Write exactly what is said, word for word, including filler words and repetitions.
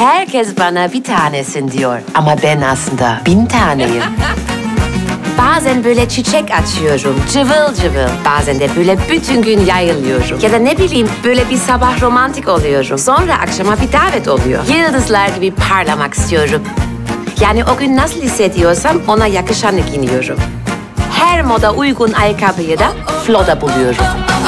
Herkes bana bir tanesin diyor. Ama ben aslında bin taneyim. Bazen böyle çiçek açıyorum, cıvıl cıvıl. Bazen de böyle bütün gün yayılıyorum. Ya da ne bileyim böyle bir sabah romantik oluyorum. Sonra akşama bir davet oluyor. Yıldızlar gibi parlamak istiyorum. Yani o gün nasıl hissediyorsam ona yakışanı giyiniyorum. Her moda uygun ayakkabıyı da Flo'da buluyorum.